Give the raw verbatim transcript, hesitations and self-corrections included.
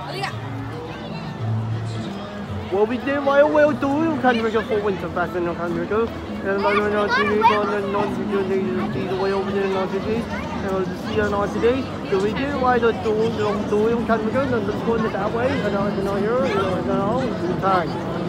Well, we do, I will do, you can make a full WinterFest and you can make a, and I don't know, you can not to see the way over there in our city, and I'll see you in our city. So we do, I don't do, you don't do, you can make it, and let's go in that way, and I don't know here, you know, I don't know, it's time.